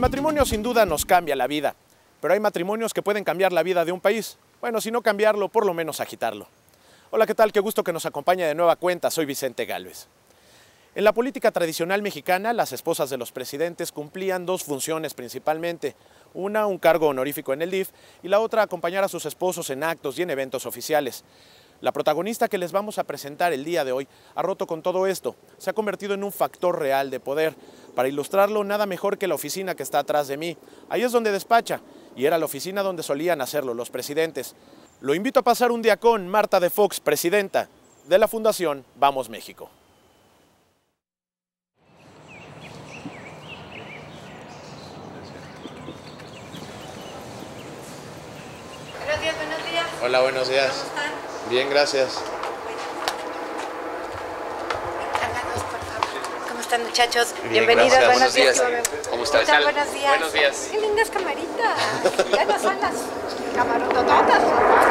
matrimonio sin duda nos cambia la vida, pero hay matrimonios que pueden cambiar la vida de un país. Bueno, si no cambiarlo, por lo menos agitarlo. Hola, ¿qué tal? Qué gusto que nos acompañe de nueva cuenta. Soy Vicente Gálvez. En la política tradicional mexicana, las esposas de los presidentes cumplían dos funciones principalmente. Una, un cargo honorífico en el DIF, y la otra, acompañar a sus esposos en actos y en eventos oficiales. La protagonista que les vamos a presentar el día de hoy ha roto con todo esto. Se ha convertido en un factor real de poder. Para ilustrarlo, nada mejor que la oficina que está atrás de mí. Ahí es donde despacha, y era la oficina donde solían hacerlo los presidentes. Lo invito a pasar un día con Marta de Fox, presidenta de la Fundación Vamos México. Buenos días, buenos días. Hola, buenos días. ¿Cómo están? Bien, gracias. Encargados, por favor. ¿Cómo están, muchachos? Bien, Bienvenidos, gracias. buenos días. ¿Cómo estás? ¿Qué tal? Buenos días. Buenos días. Qué lindas camaritas. Ya no son las camarotototas.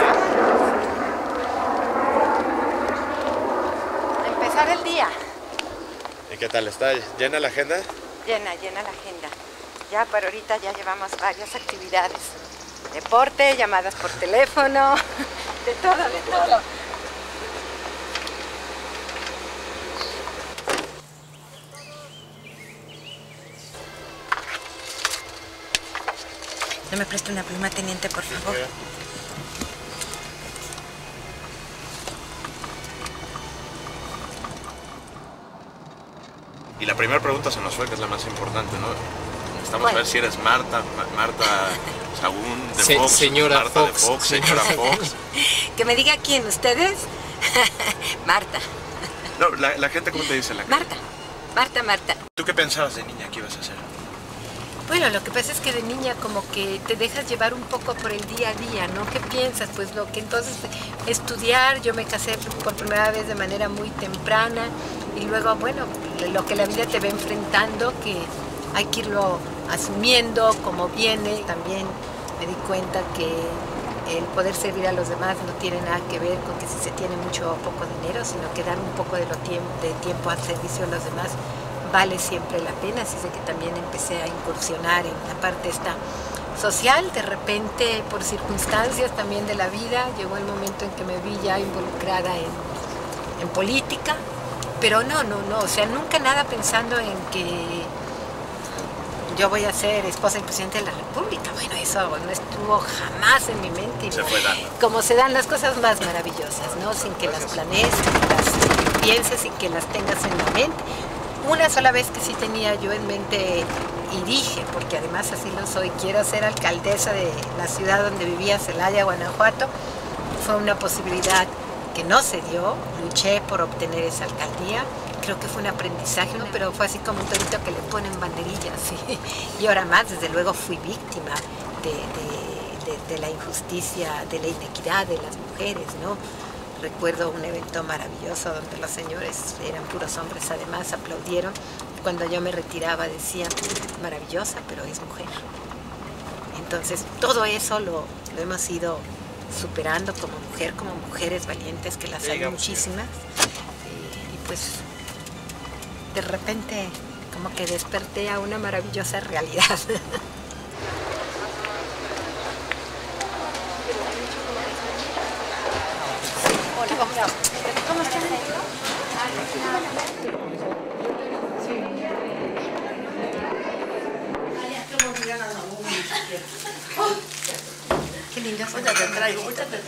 Empezar el día. ¿Y qué tal? ¿Está llena la agenda? Llena la agenda. Ya para ahorita ya llevamos varias actividades. Deporte, llamadas por teléfono, de todo, de todo. ¿No me presta una pluma, teniente, por favor? Y la primera pregunta se nos fue, que es la más importante, ¿no? Necesitamos Bueno. saber si eres Marta Sagún de Fox, señora Marta Fox. de Fox, señora Fox. Que me diga quién, ¿ustedes? Marta. No, la gente, ¿cómo te dice la gente? Marta. ¿Tú qué pensabas de niña que ibas a hacer? Bueno, lo que pasa es que de niña como que te dejas llevar un poco por el día a día, ¿no? ¿Qué piensas? Pues lo que entonces estudiar, yo me casé por primera vez de manera muy temprana y luego, bueno, lo que la vida te va enfrentando, que hay que irlo asumiendo como viene. También me di cuenta que el poder servir a los demás no tiene nada que ver con que si se tiene mucho o poco dinero, sino que dar un poco de tiempo al servicio a los demás vale siempre la pena. Así es de que también empecé a incursionar en la parte esta social. De repente, por circunstancias también de la vida, llegó el momento en que me vi ya involucrada en política, pero no, o sea, nunca nada pensando en que yo voy a ser esposa del presidente de la República. Bueno, eso no estuvo jamás en mi mente. Se fue dando. Como se dan las cosas más maravillosas, ¿no? Sin que las planees, sin que las pienses, sin que las tengas en la mente. Una sola vez que sí tenía yo en mente y dije, porque además así lo soy, quiero ser alcaldesa de la ciudad donde vivía, Celaya, Guanajuato. Fue una posibilidad que no se dio, luché por obtener esa alcaldía. Creo que fue un aprendizaje, ¿no? Pero fue así como un torito que le ponen banderillas, ¿sí? Y ahora más, desde luego fui víctima de la injusticia, de la inequidad de las mujeres, ¿no? Recuerdo un evento maravilloso donde los señores, eran puros hombres además, aplaudieron. Cuando yo me retiraba decían, maravillosa, pero es mujer. Entonces todo eso lo hemos ido superando como mujeres valientes, que las hay muchísimas. Y pues de repente como que desperté a una maravillosa realidad. ¿Cómo están? Qué lindo. Ahorita te traigo.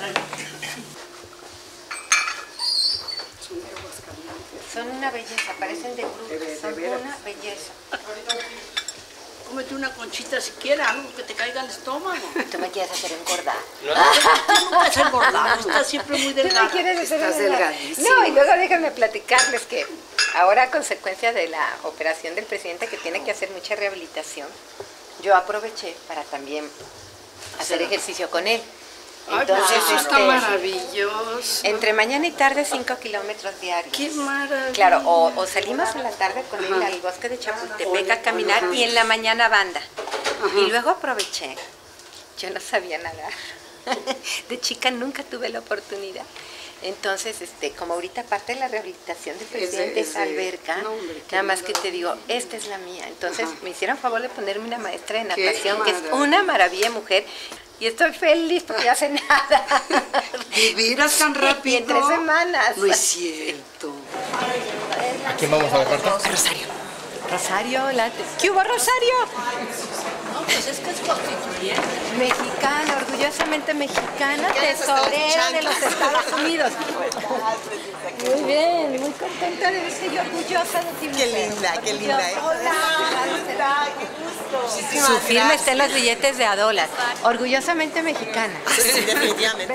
Son una belleza, parecen de brujas, son una belleza. Cómete una conchita siquiera, algo que te caiga al estómago. Tú me quieres hacer engordar. Tú nunca has engordado, estás siempre muy Tú delgada. me quieres hacer Estás engordar. delgadísima. No, y luego déjenme platicarles que ahora, a consecuencia de la operación del presidente, que tiene que hacer mucha rehabilitación, yo aproveché para también hacer ejercicio con él. Entonces, eso está maravilloso. entre mañana y tarde 5 kilómetros diarios. Qué maravilla. Claro, o salimos en la tarde con él al bosque de Chapultepec a caminar y en la mañana banda. Y luego aproveché. Yo no sabía nadar. De chica nunca tuve la oportunidad. Entonces, como ahorita parte de la rehabilitación del presidente es alberca, no, hombre, nada más que te digo, esta es la mía. Entonces, me hicieron favor de ponerme una maestra de Qué natación, que es maravilla. una maravilla de mujer, y estoy feliz porque ya sé nada. ¿De veras tan rápido? Y en 3 semanas. No es cierto. ¿A quién vamos a ver, Marta? A Rosario. Rosario, ¿qué hubo, Rosario? No, pues es que es constituyente. Mexicana, orgullosamente mexicana, tesorera de los Estados Unidos. Muy bien, muy contenta de verte y orgullosa de ti. Qué linda, qué linda. Hola, ¿Cómo está? Qué gusto. Muchísimas Su firma gracias. está en los billetes de $. Orgullosamente mexicana. Sí, definitivamente.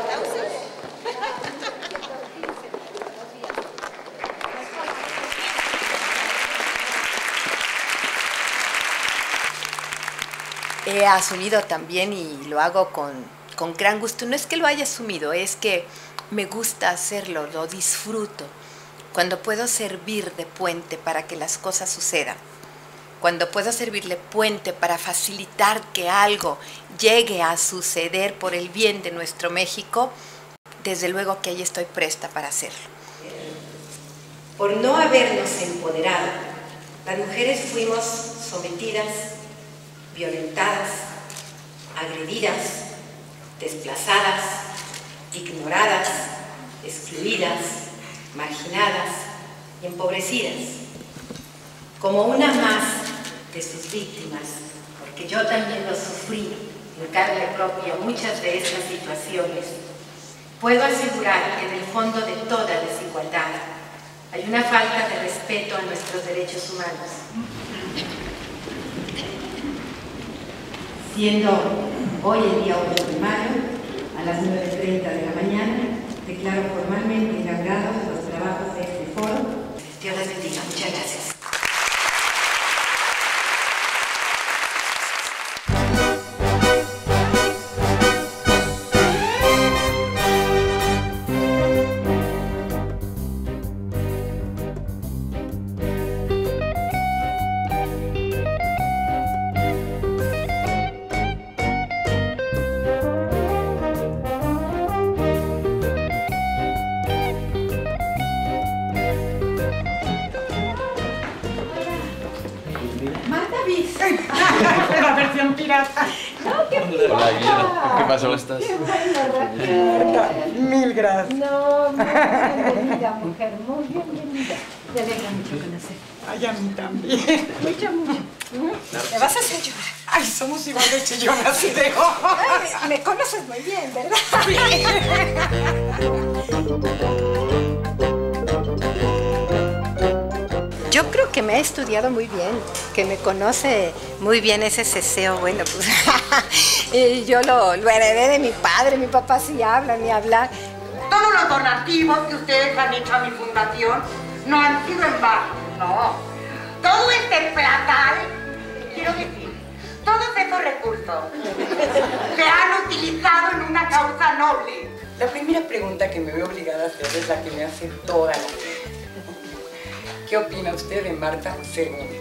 He asumido también, y lo hago con gran gusto, no es que lo haya asumido, es que me gusta hacerlo, lo disfruto. Cuando puedo servir de puente para que las cosas sucedan, cuando puedo servirle puente para facilitar que algo llegue a suceder por el bien de nuestro México, desde luego que ahí estoy presta para hacerlo. Por no habernos empoderado, las mujeres fuimos sometidas, violentadas, agredidas, desplazadas, ignoradas, excluidas, marginadas y empobrecidas. Como una más de sus víctimas, porque yo también lo sufrí en carne propia muchas de estas situaciones, puedo asegurar que en el fondo de toda desigualdad hay una falta de respeto a nuestros derechos humanos. Siendo hoy el día 8 de mayo, a las 9:30 de la mañana, declaro formalmente inaugurados los trabajos de este foro. Dios les bendiga. Muchas gracias. La versión pirata. No, qué Hola, Guillermo. ¿Qué pasó? ¿Cómo estás? Mil gracias. No, muy bienvenida, mujer, muy bienvenida. Me alegra mucho conocer. Ay, a mí también. Mucho. Me vas a hacer llorar. Ay, somos igual de chillonas y de Ay, me conoces muy bien, ¿verdad? Yo creo que me ha estudiado muy bien, que me conoce muy bien ese ceseo. Bueno, pues yo lo heredé de mi padre. Mi papá sí habla, ni hablar. Todos los donativos que ustedes han hecho a mi fundación no han sido en vano, no. Todo este platal, quiero decir, todos esos recursos se han utilizado en una causa noble. La primera pregunta que me veo obligada a hacer es la que me hace toda la vida. ¿Qué opina usted de Marta Según?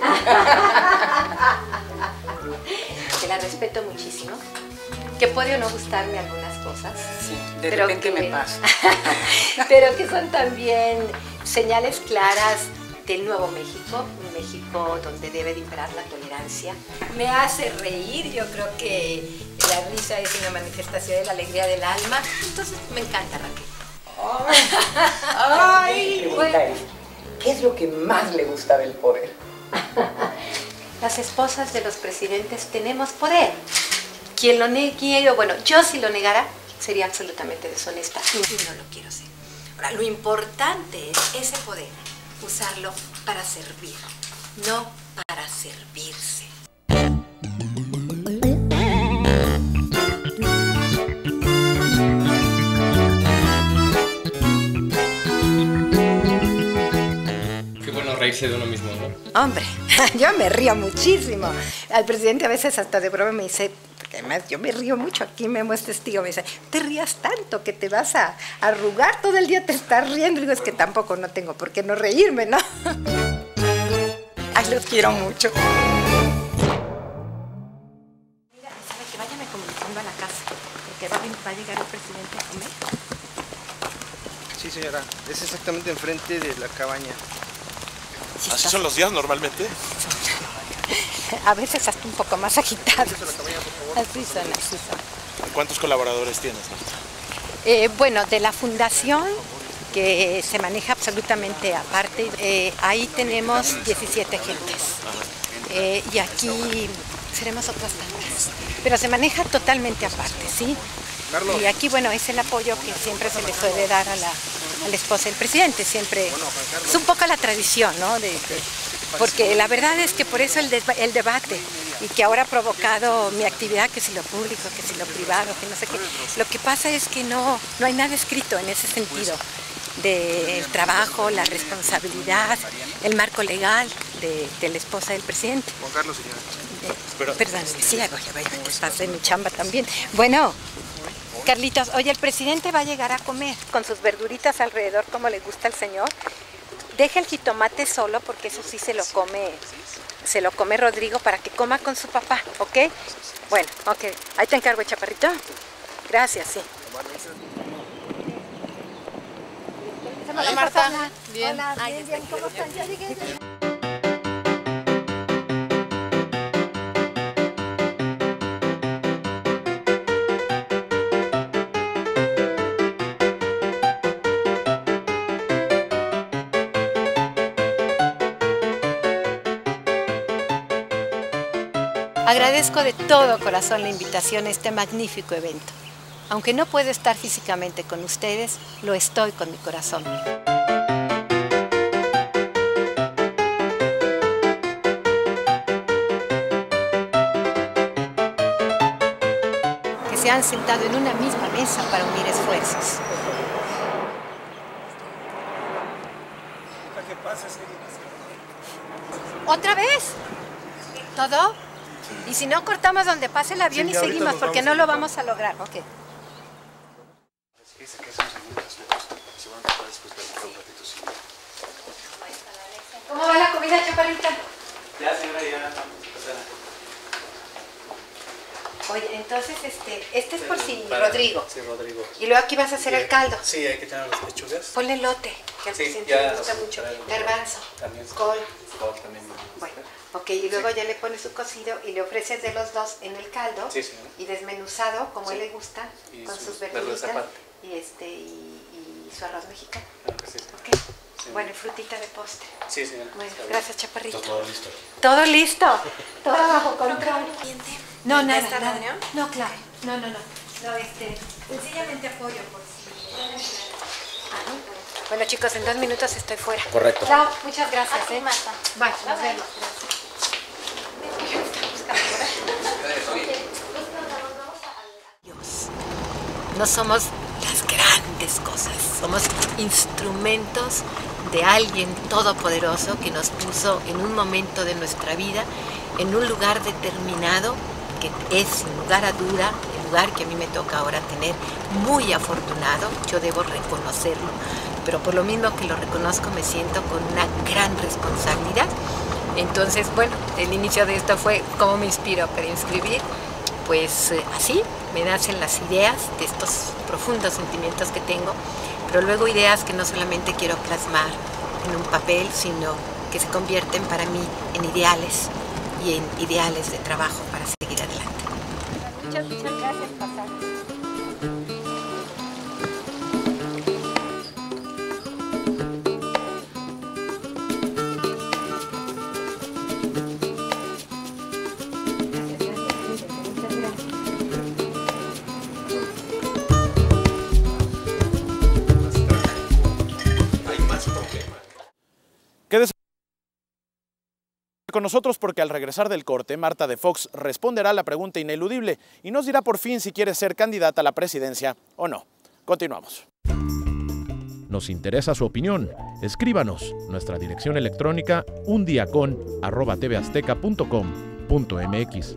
Que la respeto muchísimo, que puede o no gustarme algunas cosas. Sí, de pero repente que- me pasa. Pero que son también señales claras del nuevo México, un México donde debe de imperar la tolerancia. Me hace reír, yo creo que la risa es una manifestación de la alegría del alma, entonces me encanta, Raquel. Ay, Bueno. pregunta es, ¿qué es lo que más le gusta del poder? Las esposas de los presidentes tenemos poder. Quien lo niegue, bueno, yo si lo negara, sería absolutamente deshonesta y no lo quiero ser. Ahora, lo importante es ese poder, usarlo para servir, no para servirse. Qué bueno reírse de uno mismo, ¿no? Hombre, yo me río muchísimo. Al presidente a veces hasta de broma me dice, porque además yo me río mucho, aquí Memo es testigo, me dice, te rías tanto que te vas a arrugar, todo el día te estás riendo. Y digo, es que tampoco no tengo por qué no reírme, ¿no? Ay, los quiero mucho. Mira, ¿sabe que váyame comunicando a la casa? Porque va a llegar el presidente a comer. Sí, señora. Es exactamente enfrente de la cabaña. ¿Así son los días normalmente? A veces hasta un poco más agitados. Así son, así son. ¿Cuántos colaboradores tienes, Marta? Bueno, de la fundación, que se maneja absolutamente aparte, ahí tenemos 17 gentes. Y aquí seremos otras tantas. Pero se maneja totalmente aparte, ¿sí? Y aquí, bueno, es el apoyo que siempre se le suele dar a la esposa del presidente, siempre. Es un poco la tradición, ¿no? Porque la verdad es que por eso el debate, y que ahora ha provocado mi actividad, que si lo público, que si lo privado, que no sé qué. Lo que pasa es que no hay nada escrito en ese sentido del trabajo, la responsabilidad, el marco legal de la esposa del presidente. Juan Carlos, señora. Perdón, sí, voy a que pase mi chamba también. Bueno, Carlitos, oye, el presidente va a llegar a comer con sus verduritas alrededor como le gusta al señor. Deja el jitomate solo porque eso sí se lo come Rodrigo para que coma con su papá, ¿ok? Bueno, ok. Ahí te encargo, chaparrito. Gracias, sí. Hola, Marta. Bien. Hola, bien. ¿Cómo están? Ya llegué. Agradezco de todo corazón la invitación a este magnífico evento. Aunque no puedo estar físicamente con ustedes, lo estoy con mi corazón. Que se han sentado en una misma mesa para unir esfuerzos. ¿Otra vez? ¿Todo? Y si no, cortamos donde pase el avión y seguimos, porque no lo vamos a lograr. Ok. ¿Cómo va la comida, chaparrita? Ya, señora, ya. Oye, entonces, este es por si Rodrigo. Sí, Rodrigo. Y luego aquí vas a hacer el caldo. Sí, hay que tener las pechugas. Ponle lote, que al Sí, presidente ya le gusta los mucho. traigo. Garbanzo, También. col. Col también. Bueno, ok, y luego ya le pones su cocido y le ofreces de los dos en el caldo. Sí, señora. Y desmenuzado, como Sí. a él le gusta, Y con sus sus verduras verduritas aparte. y su arroz mexicano. Sí, sí. Ok. Sí. Bueno, y frutita de postre. Sí, señora. Bueno, Está bien. gracias, chaparrito. Todo listo. Todo listo. Todo bajo control. No, ¿De nada, esta nada. reunión? No, claro. No. Sencillamente apoyo por si... Bueno, chicos, en 2 minutos estoy fuera. Correcto. Clau, muchas gracias. Aquí, Marta. Bueno, nos vemos. Dios. No somos las grandes cosas, somos instrumentos de alguien todopoderoso que nos puso en un momento de nuestra vida, en un lugar determinado, que es sin lugar a duda el lugar que a mí me toca ahora tener, muy afortunado, yo debo reconocerlo, pero por lo mismo que lo reconozco me siento con una gran responsabilidad. Entonces, bueno, el inicio de esto fue cómo me inspiro para inscribir, pues así me nacen las ideas de estos profundos sentimientos que tengo, pero luego ideas que no solamente quiero plasmar en un papel, sino que se convierten para mí en ideales y en ideales de trabajo para seguir adelante. Muchas gracias, papá. Quédese con nosotros porque al regresar del corte, Marta de Fox responderá la pregunta ineludible y nos dirá por fin si quiere ser candidata a la presidencia o no. Continuamos. Nos interesa su opinión. Escríbanos. Nuestra dirección electrónica undiacon@tvazteca.com.mx.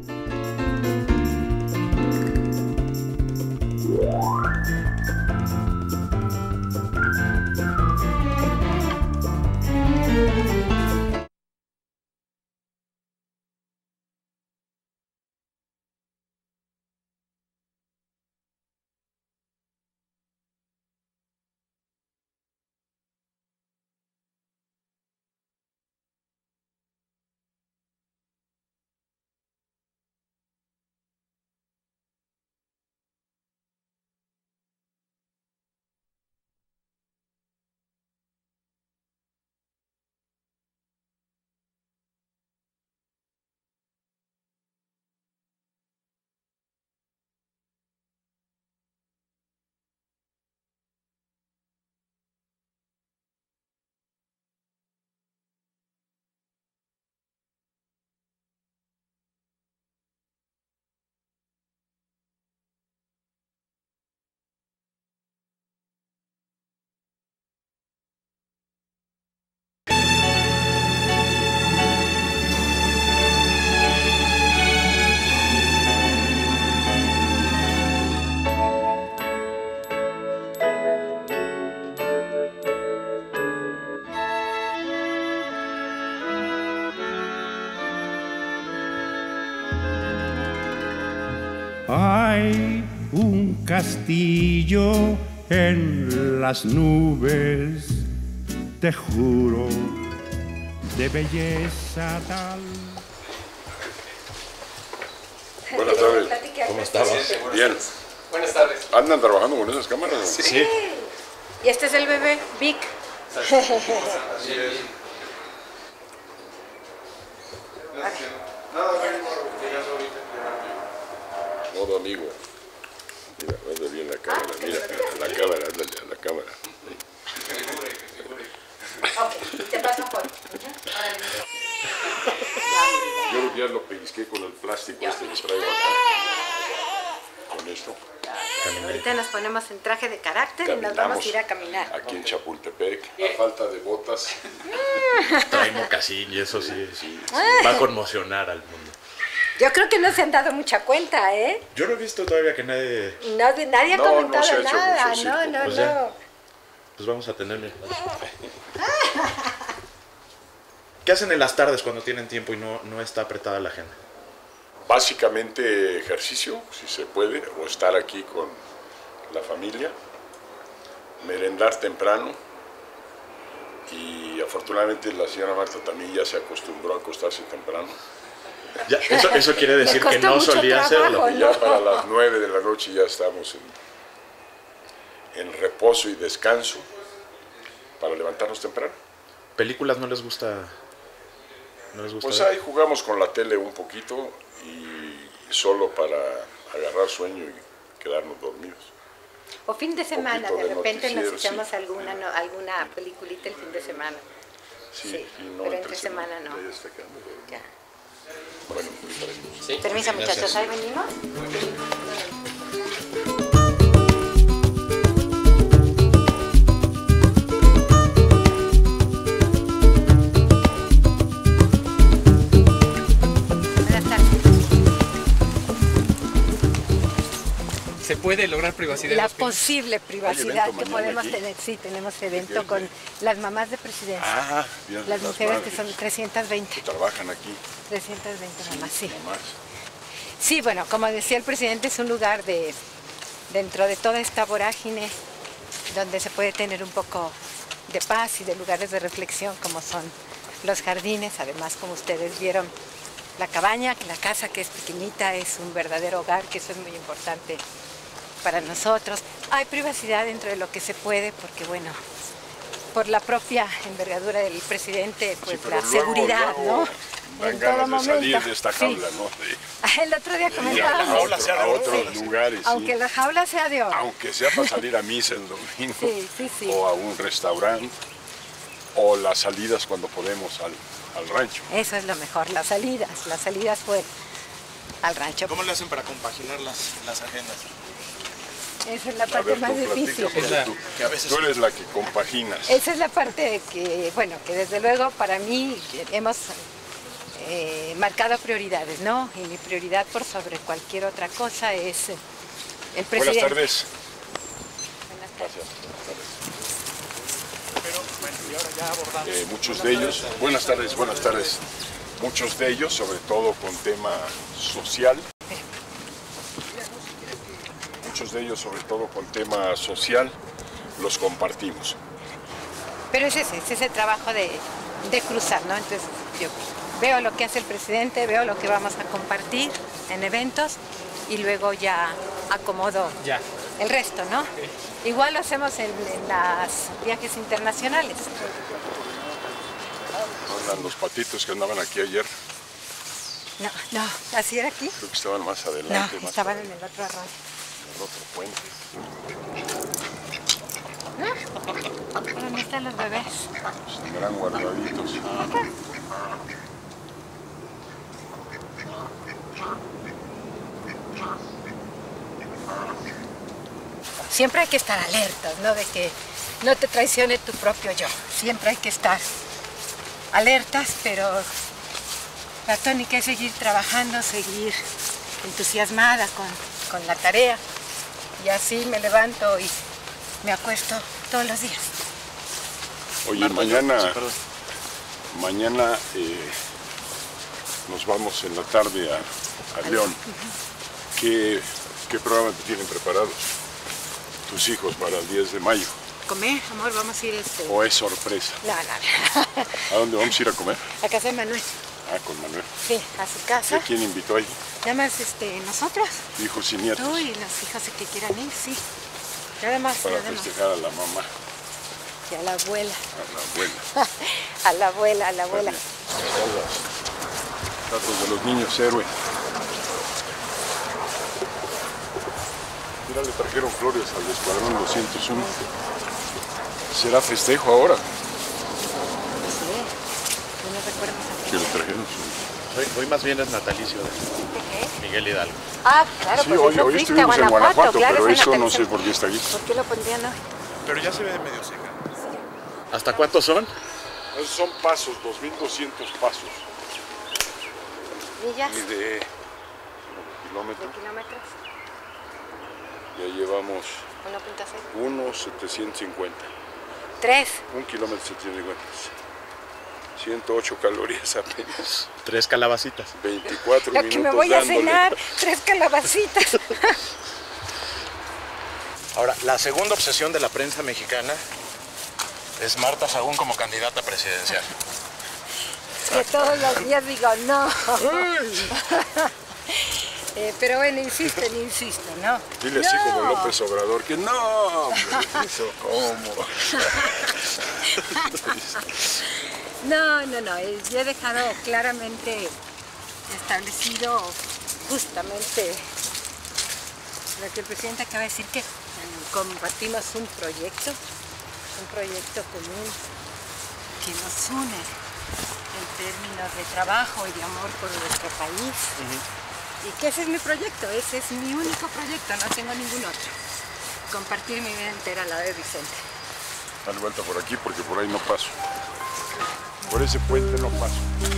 Hay un castillo en las nubes, te juro, de belleza tal. Buenas tardes. ¿Cómo estabas? Bien. Buenas tardes. ¿Andan trabajando con esas cámaras? Sí. Y este es el bebé, Vic. Modo amigo. Mira, anda bien la cámara, mira, a la cámara, ándale, a la cámara. Ok, te paso por. Yo creo que ya lo pellizqué con el plástico este que traigo acá. Con esto. Ahorita nos ponemos en traje de carácter y nos vamos a ir a caminar. Aquí en Chapultepec, a falta de botas. Trae mocasín y eso sí, va a conmocionar al mundo. Yo creo que no se han dado mucha cuenta, ¿eh? Yo no he visto todavía que nadie... Nadie ha comentado se ha hecho nada, mucho circo. no. Pues ya, pues vamos a tenerle. ¿Qué hacen en las tardes cuando tienen tiempo y no está apretada la agenda? Básicamente ejercicio, si se puede, o estar aquí con la familia, merendar temprano y afortunadamente la señora Marta también ya se acostumbró a acostarse temprano. Ya, eso quiere decir que no solía hacerlo. Y ya para las 9 de la noche ya estamos en reposo y descanso para levantarnos temprano. ¿Películas no les gusta? Pues ahí jugamos con la tele un poquito y solo para agarrar sueño y quedarnos dormidos. O fin de semana, de repente nos noticiero, echamos alguna peliculita el fin de semana. Sí, y no pero entre semana no. Ya está quedando. Ya. Bueno, muy bien. Sí. Permiso, muchachos, ahí venimos. ¿Se puede lograr privacidad? La posible privacidad que podemos tener. Sí, tenemos evento con las mamás de presidencia. Ah, bien. Las mujeres que son 320. Que trabajan aquí. 320 mamás, sí. Sí, bueno, como decía el presidente, es un lugar dentro de toda esta vorágine donde se puede tener un poco de paz y de lugares de reflexión como son los jardines. Además, como ustedes vieron, la cabaña, la casa que es pequeñita, es un verdadero hogar, que eso es muy importante para nosotros. Hay privacidad dentro de lo que se puede, porque bueno, por la propia envergadura del presidente, pues sí, la seguridad, ¿no? Dan ganas de salir de esta jaula, sí. ¿No? Sí. El otro día comentábamos. A otros lugares, aunque la jaula sea de oro. Aunque sea para salir a misa el domingo, o a un restaurante, o las salidas cuando podemos al rancho. Eso es lo mejor, las salidas fuera al rancho. ¿Cómo le hacen para compaginar las agendas? Esa es la parte más difícil. Tú eres la que compaginas. Esa es la parte que, bueno, que desde luego para mí hemos marcado prioridades, ¿no? Y mi prioridad por sobre cualquier otra cosa es el presidente. Buenas tardes. Buenas tardes. Muchos de ellos, buenas tardes, muchos de ellos, sobre todo con tema social, los compartimos. Pero es ese trabajo de cruzar, ¿no? Entonces yo veo lo que hace el presidente, veo lo que vamos a compartir en eventos y luego ya acomodo el resto, ¿no? Okay. Igual lo hacemos en los viajes internacionales. ¿Andan los patitos que andaban aquí ayer? No, así era aquí. Creo que estaban más adelante. No, estaban en el otro arroyo. En el otro puente. ¿Dónde están los bebés? Estarán guardaditos. Siempre hay que estar alertas, ¿no? De que no te traicione tu propio yo. Siempre hay que estar alertas, pero la tónica es seguir trabajando, seguir entusiasmada con la tarea. Y así me levanto y me acuesto todos los días. Oye, mañana nos vamos en la tarde a León. ¿Qué ¿Qué programa te tienen preparados tus hijos para el 10 de mayo? Comer, amor, vamos a ir ¿O es sorpresa? No. ¿A dónde vamos a ir a comer? A casa de Manuel. Ah, con Manuel. Sí, a su casa. ¿Y a quién invitó ahí? Nada más Hijos nosotros. y nietos. Tú y los hijos que quieran ir, sí. Nada más, Para nada más. festejar a la mamá. Y a la abuela. A la abuela. a la abuela. Datos de los niños héroe. Mira, le trajeron flores al escuadrón 201. ¿Será festejo ahora? Sí, no me recuerdo. ¿Qué le trajeron? Hoy más bien es natalicio de Miguel Hidalgo. Ah, claro, Sí, pues hoy eso estuvimos fuiste a en Guanajuato, claro, pero es eso no natalicio. sé por qué está aquí. ¿Por qué lo pondrían hoy? Pero ya se ve medio seca. ¿Hasta cuántos son? Esos son pasos, 2.200 pasos. ¿Millas? Y de kilómetros. ¿De kilómetros? Ya llevamos 1.6. 1.750. 3. 1 kilómetro 750. 108 calorías apenas. 3 calabacitas. 24 Lo minutos que me voy a dándole. cenar, 3 calabacitas. Ahora, la segunda obsesión de la prensa mexicana es Marta Sagún como candidata presidencial. Que todos los días digo, no. Pero bueno, insisten, ¿no? Dile así como López Obrador, que no, hombre, eso cómo. No. Yo he dejado claramente establecido justamente lo que el presidente acaba de decir, que compartimos un proyecto común que nos une en términos de trabajo y de amor por nuestro país. Y que ese es mi proyecto, ese es mi único proyecto, no tengo ningún otro. Compartir mi vida entera al lado de Vicente. Dale vuelta por aquí porque por ahí no paso. Por ese puente no paso.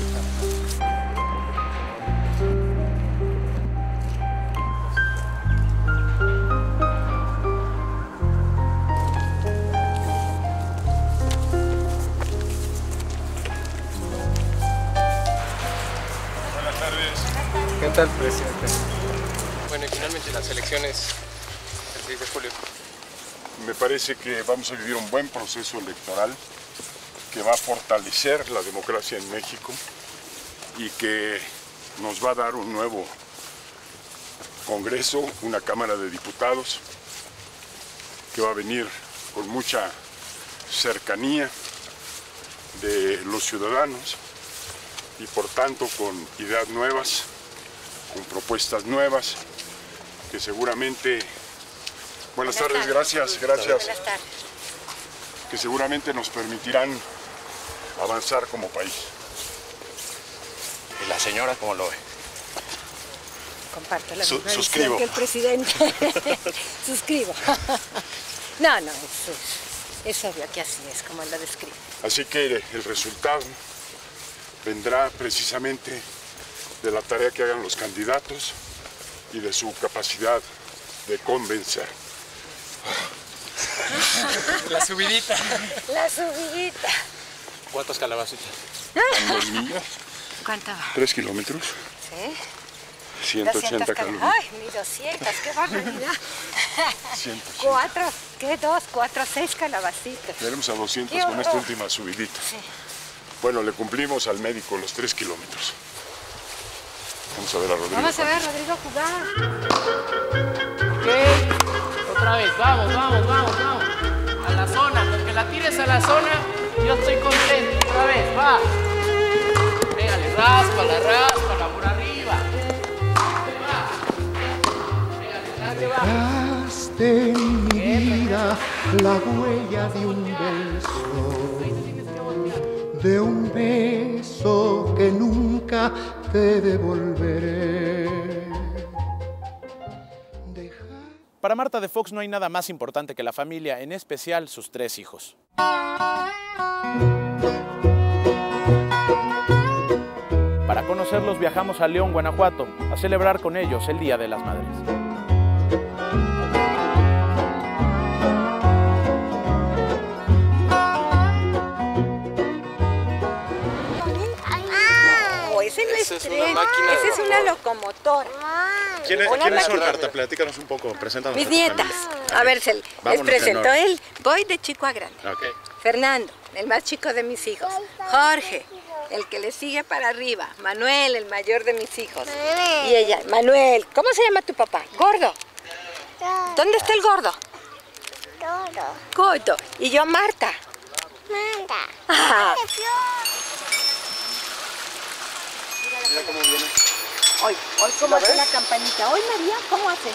Buenas tardes. ¿Qué tal, presidente? Bueno, y finalmente las elecciones el 6 de julio. Me parece que vamos a vivir un buen proceso electoral que va a fortalecer la democracia en México y que nos va a dar un nuevo Congreso, una Cámara de Diputados que va a venir con mucha cercanía de los ciudadanos y por tanto con ideas nuevas, con propuestas nuevas que seguramente... Buenas tardes, gracias. Buenas tardes. Que seguramente nos permitirán avanzar como país. ¿Y la señora cómo lo ve? Comparto la misma visión suscribo. que el presidente. Suscribo. No, es obvio que así es como lo describe. Así que el resultado vendrá precisamente de la tarea que hagan los candidatos y de su capacidad de convencer. La subidita. La subidita. ¿Cuántas calabacitas? 2 millas, ¿Cuánto va? 3 kilómetros, ¿Sí? 180 calorías. Ay, ni 200, qué barbaridad. 180. 6 calabacitas. Llegaremos a 200 ¡Qué con esta horror! última subidita. Sí. Bueno, le cumplimos al médico los 3 kilómetros. Vamos a ver a Rodrigo. Vamos a ver a Rodrigo jugar. Ok, otra vez, vamos. A la zona, porque la tires a la zona, yo estoy contento. Otra vez, va. Pégale, ráspala por arriba. Pégale, va. Dejaste en mi vida la huella de un beso que nunca te devolveré. Para Marta de Fox no hay nada más importante que la familia, en especial sus 3 hijos. Para conocerlos viajamos a León, Guanajuato, a celebrar con ellos el Día de las Madres. Ese no es Esa es tren, una máquina esa de es una vapor. locomotora. ¿Quiénes son, Marta? Platícanos un poco, preséntanos. Mis nietas. A ver, les presento él. Voy de chico a grande. Okay. Fernando, el más chico de mis hijos. Jorge, el que le sigue para arriba. Manuel, el mayor de mis hijos. Y ella, Manuel. ¿Cómo se llama tu papá? Gordo. ¿Dónde está el gordo? Gordo. Y yo, Marta. Ah. Mira cómo viene. Hoy cómo hace la campanita. Hoy, María, ¿cómo hace?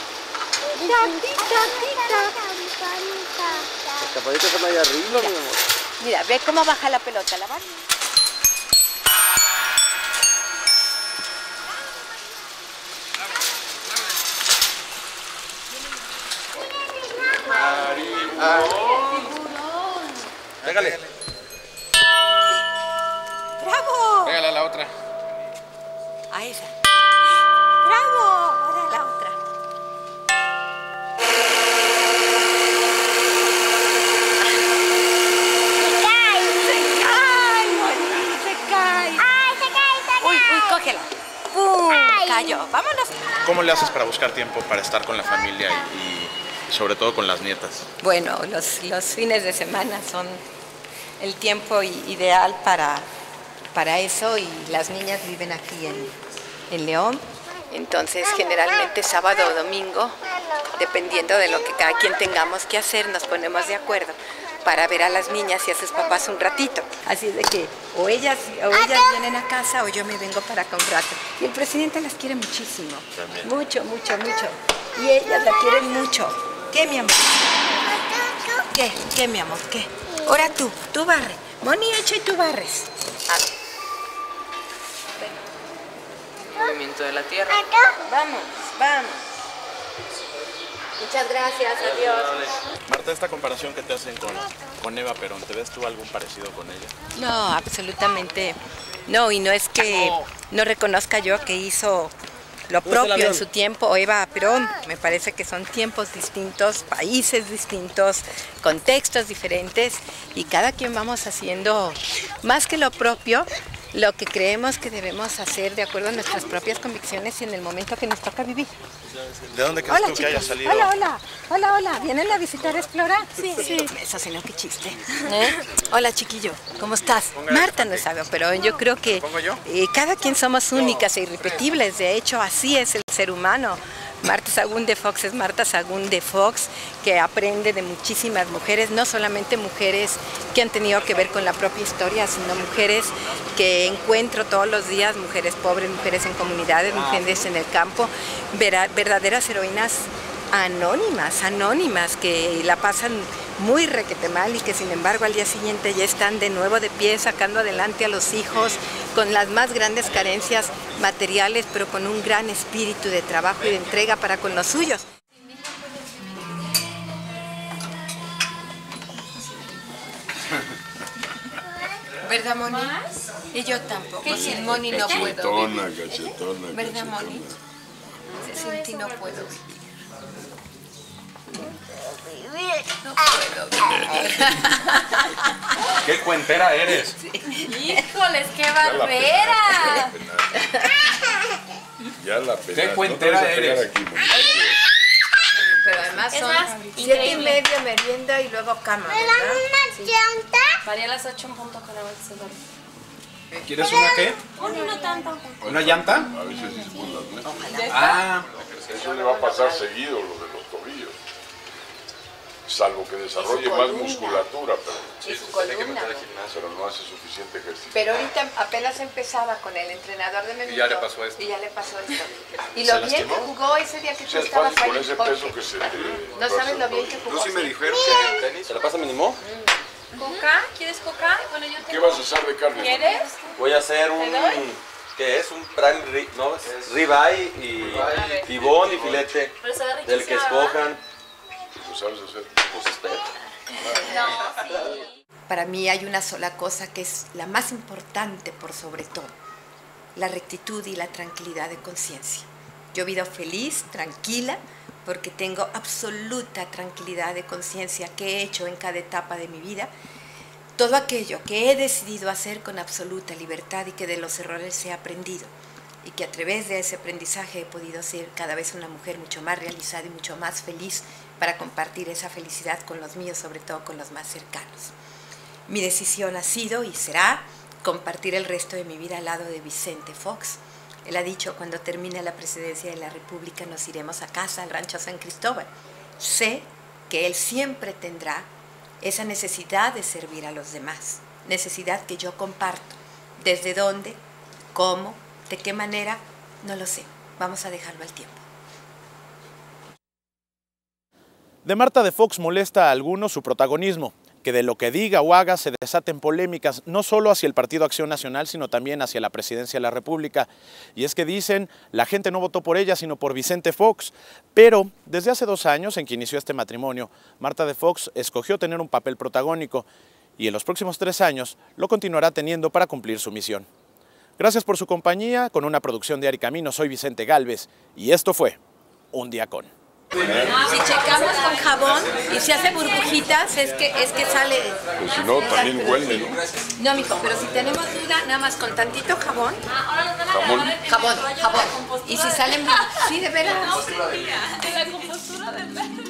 Las campanitas son ahí arriba, mi amor. Mira, ve cómo baja la pelota. ¿La vas? Pégale. ¡Bravo! Pégale a la otra. A esa. ¡Bravo! Ahora la otra. Se cae. Uy, cógela. ¡Pum! Cayó. Vámonos. ¿Cómo le haces para buscar tiempo para estar con la familia y sobre todo con las nietas? Bueno, los fines de semana son el tiempo ideal para eso, y las niñas viven aquí en León. Entonces, generalmente sábado o domingo, dependiendo de lo que cada quien tengamos que hacer, nos ponemos de acuerdo para ver a las niñas y a sus papás un ratito. Así es de que o ellas vienen a casa o yo me vengo para acá un rato. Y el presidente las quiere muchísimo. También. Mucho, mucho, mucho. Y ellas la quieren mucho. ¿Qué, mi amor? ¿Qué, mi amor? ¿Qué? Ahora tú barre. Moni, echa y tú barres. A ver. Movimiento de la tierra. Vamos. Muchas gracias, adiós. Marta, esta comparación que te hacen con Eva Perón, ¿te ves tú algún parecido con ella? No, absolutamente no, y no es que no reconozca yo que hizo lo propio en su tiempo Eva Perón. Me parece que son tiempos distintos, países distintos, contextos diferentes, y cada quien vamos haciendo más que lo propio, lo que creemos que debemos hacer de acuerdo a nuestras propias convicciones y en el momento que nos toca vivir. ¿De dónde crees tú que haya salido? Hola. ¿Vienen a visitar Explora? Sí. Eso sí, no, qué chiste. Hola, chiquillo, ¿cómo estás? Marta no sabe, pero yo creo que cada quien somos únicas e irrepetibles. De hecho, así es el ser humano. Marta Sagún de Fox es Marta Sagún de Fox, que aprende de muchísimas mujeres, no solamente mujeres que han tenido que ver con la propia historia, sino mujeres que encuentro todos los días, mujeres pobres, mujeres en comunidades, mujeres en el campo, verdaderas heroínas anónimas, que la pasan muy requete mal y que sin embargo al día siguiente ya están de nuevo de pie sacando adelante a los hijos con las más grandes carencias materiales, pero con un gran espíritu de trabajo y de entrega para con los suyos. ¿Verdad, Moni? Y yo tampoco, sin Moni no puedo vivir. ¿Verdad, Moni? Sin ti no puedo vivir. No puedo vivir. ¡Qué cuentera eres! ¡Híjoles, qué barbera! Ya la pena. ¡Qué cuentera eres! Pero además son 7:30 merienda y luego cama, ¿verdad? ¿Me dan una llanta? Varía a las 8 en punto con la ¿Quieres una qué? No tanto. ¿Una llanta? A veces disputan, ¿no? Ah. Eso le va a pasar seguido, lo de los tobillos. Salvo que desarrolle más musculatura, pero, pero no hace suficiente ejercicio. Pero ahorita apenas empezaba con el entrenador de Memito. Y ya le pasó esto. Y lo bien que jugó ese día que tú estabas ahí. Con ese peso que se no sabes lo bien que jugó. No, sí me dijeron que tenis. ¿Se la pasa mínimo? ¿Coca? ¿Quieres coca? Bueno, yo ¿Qué vas a hacer de carne? ¿Quieres? Voy a hacer ¿qué es? Un prime ribeye y tibón y filete. Del que escojan. ¿Lo sabes hacer? Pues espero. Para mí hay una sola cosa que es la más importante por sobre todo: la rectitud y la tranquilidad de conciencia. Yo vivo feliz, tranquila, porque tengo absoluta tranquilidad de conciencia que he hecho en cada etapa de mi vida. Todo aquello que he decidido hacer con absoluta libertad y que de los errores he aprendido. y que a través de ese aprendizaje he podido ser cada vez una mujer mucho más realizada y mucho más feliz para compartir esa felicidad con los míos, sobre todo con los más cercanos. Mi decisión ha sido y será compartir el resto de mi vida al lado de Vicente Fox. Él ha dicho, cuando termine la presidencia de la República nos iremos a casa, al rancho San Cristóbal. Sé que él siempre tendrá esa necesidad de servir a los demás, necesidad que yo comparto. ¿Desde dónde? ¿Cómo? ¿De qué manera? No lo sé. Vamos a dejarlo al tiempo. De Marta de Fox molesta a algunos su protagonismo, que de lo que diga o haga se desaten polémicas, no solo hacia el Partido Acción Nacional, sino también hacia la Presidencia de la República. Y es que dicen, la gente no votó por ella, sino por Vicente Fox. Pero desde hace 2 años, en que inició este matrimonio, Marta de Fox escogió tener un papel protagónico y en los próximos 3 años lo continuará teniendo para cumplir su misión. Gracias por su compañía. Con una producción de Ari Camino, soy Vicente Gálvez y esto fue Un Día Con. Si checamos con jabón y se hace burbujitas, es que sale... Pues si no, también huele, ¿no? No, mijo, pero si tenemos duda, nada más con tantito jabón. Jabón. Jabón. Y si salen... Sí, de veras. La compostura de